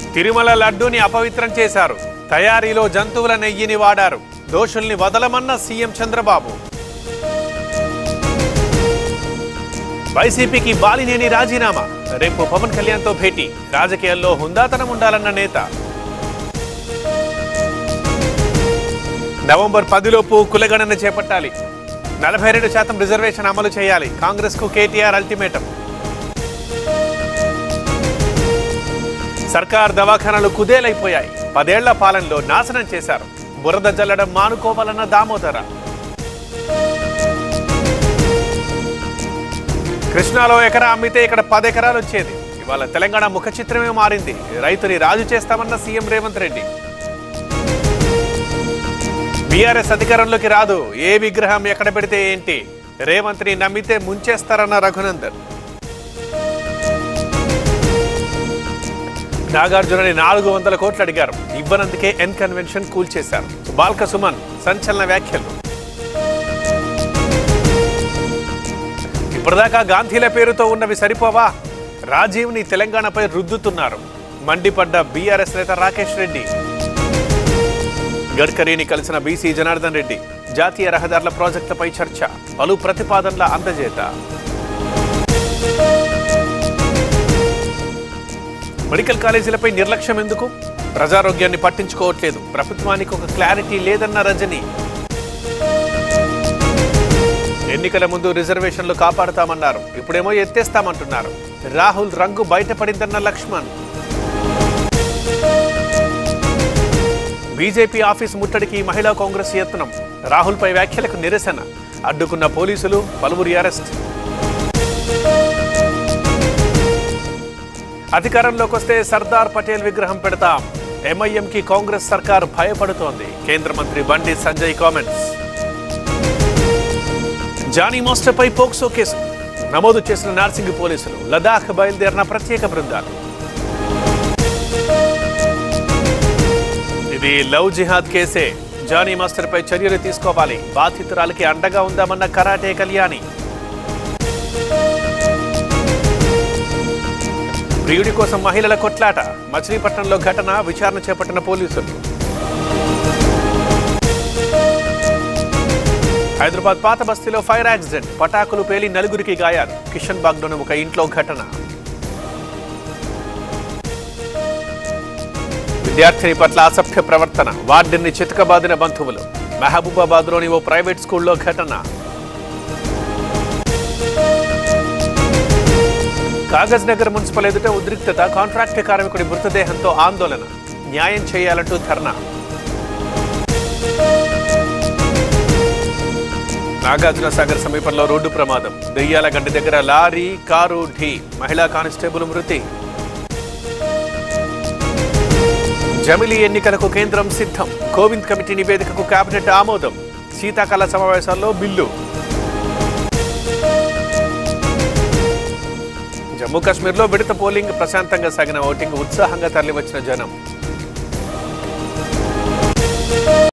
తిరుమల లడ్డూని అపవిత్రం చేశారు. తయారీలో జంతువుల నెయ్యిని వాడారు. దోషుల్ని వదలమన్న సీఎం చంద్రబాబు. వైసీపీకి బాలినేని రాజీనామా. రేపు పవన్ కళ్యాణ్తో భేటీ. రాజకీయాల్లో హుందాతనం ఉండాలన్న నేత. నవంబర్ 10లోపు కులగణన చేపట్టాలి. 42% రిజర్వేషన్ అమలు చేయాలి. కాంగ్రెస్కు కేటీఆర్ అల్టిమేటం. సర్కార్ దవాఖానాలు కుదేలైపోయాయి. 10 ఏళ్ల పాలనలో నాశనం చేశారు. బురద జల్లడం మానుకోవాలన్న దామోదర. కృష్ణాలో ఎకరా అమ్మితే ఇక్కడ 10 ఎకరాలు వచ్చేది. ఇవాళ తెలంగాణ ముఖ చిత్రమే మారింది. రైతుని రాజు చేస్తామన్న సీఎం రేవంత్ రెడ్డి. బీఆర్ఎస్ అధికారంలోకి రాదు. ఏ విగ్రహం ఎక్కడ పెడితే ఏంటి? రేవంత్ని నమ్మితే ముంచేస్తారన్న రఘునందన్. నాగార్జునని 400 కోట్లు అడిగారు. ఇవ్వనందుకే ఎన్ కన్వెన్షన్ కూల్చేశారు. బాల్క సుమన్ సంచలన వ్యాఖ్యలు. ఇప్పటిదాకా గాంధీల పేరుతో ఉన్నవి సరిపోవా? రాజీవ్ని తెలంగాణపై రుద్దుతున్నారు. మండిపడ్డ బీఆర్ఎస్ నేత రాకేష్ రెడ్డి. గడ్కరీని కలిసిన బీసీ జనార్దన్ రెడ్డి. జాతీయ రహదారుల ప్రాజెక్టులపై చర్చ. పలు ప్రతిపాదనల అందజేత. మెడికల్ కాలేజీలపై నిర్లక్ష్యం ఎందుకు? ప్రజారోగ్యాన్ని పట్టించుకోవట్లేదు. ప్రభుత్వానికి ఒక క్లారిటీ లేదన్న రజని. ఎన్నికల ముందు రిజర్వేషన్లు కాపాడుతామన్నారు. ఇప్పుడేమో ఎత్తేస్తామంటున్నారు. రాహుల్ రంగు బయటపడిందన్న లక్ష్మణ్. బీజేపీ ఆఫీస్ ముట్టడికి మహిళా కాంగ్రెస్ యత్నం. రాహుల్పై వ్యాఖ్యలకు నిరసన. అడ్డుకున్న పోలీసులు, పలువురి అరెస్ట్. అధికారంలోకి వస్తే సర్దార్ పటేల్ విగ్రహం పెడతాం. ఎంఐఎంకి కాంగ్రెస్ సర్కార్ భయపడుతోంది. కేంద్ర మంత్రి బండి సంజయ్ కామెంట్స్. జానీ మాస్టర్పై పోక్సో కేసు నమోదు చేసిన నార్సింగ్ పోలీసులు. లదాఖ్ బయలుదేరిన ప్రత్యేక బృందాలు. ఇది లవ్ జిహాద్ కేసే. జానీ మాస్టర్పై చర్యలు తీసుకోవాలి. బాధితురాలకి అండగా ఉందామన్న కరాటే కళ్యాణి. ప్రియుడి కోసం మహిళల కొట్లాట. మచిలీపట్నంలో ఘటన. విచారణ చేపట్టిన పోలీసులు. హైదరాబాద్ పాత బస్తీలో ఫైర్ యాక్సిడెంట్. పటాకులు పేలి 4గురికి గాయాలు. కిషన్ బాగ్లోని ఒక ఇంట్లో ఘటన. విద్యార్థిని పట్ల అసభ్య ప్రవర్తన. వార్డెన్ని చితకబాదిన బంధువులు. మహబూబాబాద్లోని ఓ ప్రైవేట్ స్కూల్లో ఘటన. కాగజ్ నగర్ మున్సిపల్ ఎదుట ఉద్రిక్తత. కాంట్రాక్ట్ కార్మికుడి మృతదేహంతో ఆందోళన. న్యాయం చేయాలంటూ ధర్నా. నాగార్జున సాగర్ సమీపంలో రోడ్డు ప్రమాదం. దెయ్యాలగడ్డ దగ్గర లారీ కారు ఢీ. మహిళా కానిస్టేబుల్ మృతి. జమిలీ ఎన్నికలకు కేంద్రం సిద్ధం. కోవింద్ కమిటీ నివేదికకు కేబినెట్ ఆమోదం. శీతాకాల సమావేశాల్లో బిల్లు. జమ్మూ కాశ్మీర్లో విడత పోలింగ్. ప్రశాంతంగా సాగిన ఓటింగ్. ఉత్సాహంగా తరలివచ్చిన జనం.